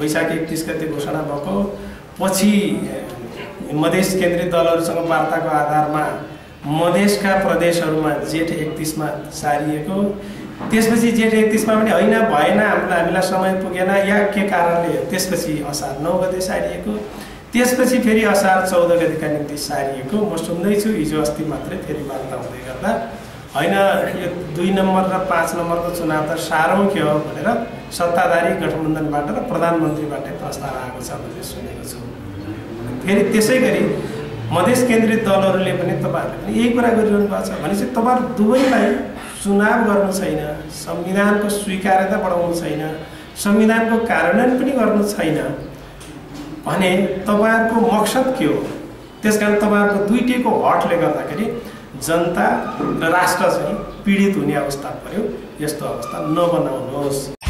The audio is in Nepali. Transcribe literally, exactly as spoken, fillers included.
वैशाख एकतीस गते घोषणा भएको पछि मधेस केन्द्रीय दलहरूसँग वार्ताको आधारमा मधेसका प्रदेशहरूमा जेठ एकतीसमा सारिएको, त्यसपछि जेठ एकतीसमा पनि होइन भएन हामीलाई हामीलाई समय पुगेन या के कारणले त्यसपछि असार नौ गते सारिएको, त्यसपछि फेरि असार चौध गतेका निम्ति सारिएको। म सुन्दैछु हिजो अस्ति मात्रै फेरि वार्ता हुँदै गर्दा होइन यो दुई नम्बर र पाँच नम्बरको चुनाव त सारौँ के हो भनेर सत्ताधारी गठबन्धनबाट र प्रधानमन्त्रीबाटै प्रस्ताव आएको छ भन्ने सुनेको छु। फेरि त्यसै गरी मधेस केन्द्रित दलहरूले पनि तपाईँहरूले पनि यही कुरा गरिरहनु भएको छ भनेपछि तपाईँहरू दुवैलाई चुनाव गर्नु छैन, संविधानको स्वीकार्यता बढाउनु छैन, संविधानको कार्यान्वयन पनि गर्नु छैन भने तपाईँहरूको मकसद के हो? त्यसकारण तपाईँहरूको दुईटैको हटले गर्दाखेरि जनता र राष्ट्र चाहिँ पीडित हुने अवस्था पर्यो। यस्तो अवस्था नबनाउनुहोस्।